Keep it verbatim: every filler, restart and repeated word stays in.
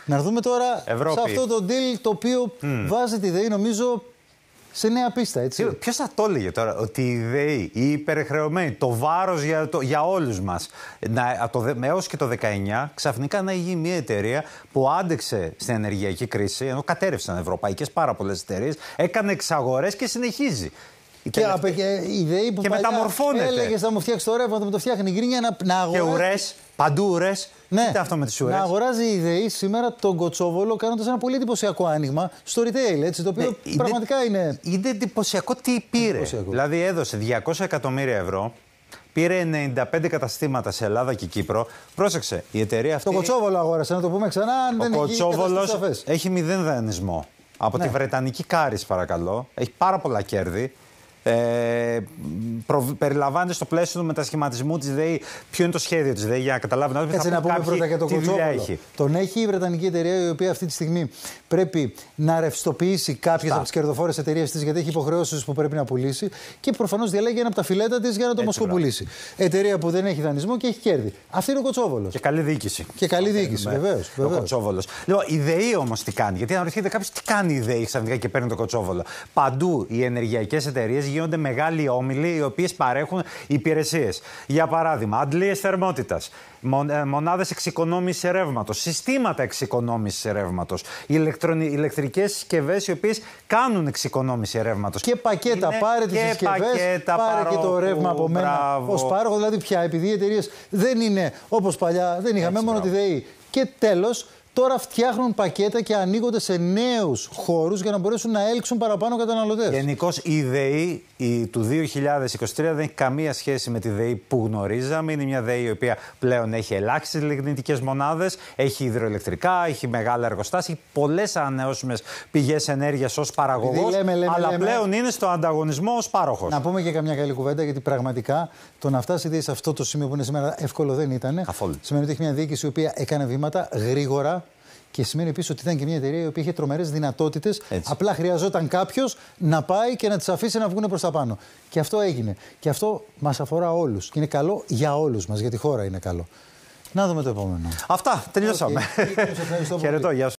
Να έρθουμε τώρα Ευρώπη. σε αυτό το deal το οποίο mm. βάζει τη ΔΕΗ, νομίζω, σε νέα πίστα, έτσι. Ποιος θα το έλεγε τώρα, ότι η ΔΕΗ, η υπερχρεωμένη, το βάρος για, το, για όλους μας, να, το, έως και το δεκαεννιά, ξαφνικά να γίνει μια εταιρεία που άντεξε στην ενεργειακή κρίση, ενώ κατέρευσαν ευρωπαϊκές πάρα πολλές εταιρείες, έκανε εξαγορές και συνεχίζει. Και, τελευταία... και η ΔΕΗ που και μεταμορφώνεται. Έλεγες να μου φτιάξει το ρεύμα, να μου το φτιάχνει η γκρίνια, να, να αγοράζει. Και ουρές, παντού ουρές. Ναι. Κοίτα αυτό με τις ουρές. Να αγοράζει η ΔΕΗ σήμερα τον Κοτσόβολο, κάνοντας ένα πολύ εντυπωσιακό άνοιγμα στο retail, έτσι, το οποίο ναι, πραγματικά είναι. Είναι, είναι εντυπωσιακό τι πήρε. Εντυπωσιακό. Δηλαδή έδωσε διακόσια εκατομμύρια ευρώ. Πήρε ενενήντα πέντε καταστήματα σε Ελλάδα και Κύπρο. Πρόσεξε, η εταιρεία αυτή. Το Κοτσόβολο αγόρασε, να το πούμε ξανά. Αν ο δεν Κοτσόβολος έχει μηδέν δανεισμό. Από ναι. τη Βρετανική Κάρις, παρακαλώ. Έχει πάρα πολλά κέρδη. Ε, προ, περιλαμβάνεται στο πλαίσιο του μετασχηματισμού της ΔΕΗ ποιο είναι το σχέδιο της ΔΕΗ για να καταλάβουν. Έτσι, να πούμε πρώτα για τον Κοτσόβολο. Τον έχει η Βρετανική εταιρεία, η οποία αυτή τη στιγμή πρέπει να ρευστοποιήσει κάποιες από τις κερδοφόρες εταιρείες της, γιατί έχει υποχρεώσεις που πρέπει να πουλήσει και προφανώς διαλέγει ένα από τα φιλέτα της για να το μοσχοπουλήσει. Εταιρεία που δεν έχει δανεισμό και έχει κέρδη. Αυτή είναι ο Κοτσόβολος. Και καλή διοίκηση. Και καλή διοίκηση, βεβαίως. Ο Κοτσόβολος. Λοιπόν, η ΔΕΗ όμως τι κάνει? Γιατί αναρωτιέται κάποιος τι κάνει η ΔΕΗ ξαφνικά και παίρνει το Κοτσόβολο. Παντού οι ενεργειακές εταιρείες γίνονται μεγάλοι όμιλοι οι οποίες παρέχουν υπηρεσίες. Για παράδειγμα, αντλίες θερμότητας, μονάδες εξοικονόμησης ρεύματος, συστήματα εξοικονόμησης ρεύματος, ηλεκτρικές συσκευές οι οποίες κάνουν εξοικονόμηση ρεύματος. Και πακέτα, είναι πάρε τις συσκευές, πάρε παρόχου, και το ρεύμα από μένα ως πάροχο. Δηλαδή πια, επειδή οι εταιρείες δεν είναι όπως παλιά, δεν είχαμε μόνο τη ΔΕΗ. Και τέλος, τώρα φτιάχνουν πακέτα και ανοίγονται σε νέους χώρους για να μπορέσουν να έλξουν παραπάνω καταναλωτές. Γενικώς η ΔΕΗ η, του δύο χιλιάδες είκοσι τρία δεν έχει καμία σχέση με τη ΔΕΗ που γνωρίζαμε. Είναι μια ΔΕΗ η οποία πλέον έχει ελάχιστες λιγνητικές μονάδες, έχει υδροελεκτρικά, έχει μεγάλα εργοστάσια, έχει πολλές ανανεώσιμες πηγές ενέργειας ως παραγωγός, λέμε, λέμε, αλλά λέμε, πλέον είναι στο ανταγωνισμό ως πάροχος. Να πούμε και καμιά καλή κουβέντα, γιατί πραγματικά το να φτάσει η σε αυτό το σημείο που είναι σήμερα εύκολο δεν ήταν. Καθόλου. Σημαίνει ότι έχει μια διοίκηση η οποία έκανε βήματα γρήγορα. Και σημαίνει επίσης ότι ήταν και μια εταιρεία η οποία είχε τρομερές δυνατότητες. Απλά χρειαζόταν κάποιος να πάει και να τις αφήσει να βγουν προς τα πάνω. Και αυτό έγινε. Και αυτό μας αφορά όλους. Και είναι καλό για όλους μας, για τη χώρα είναι καλό. Να δούμε το επόμενο. Αυτά, τελειώσαμε. Okay. Χαιρετώ, γεια σου.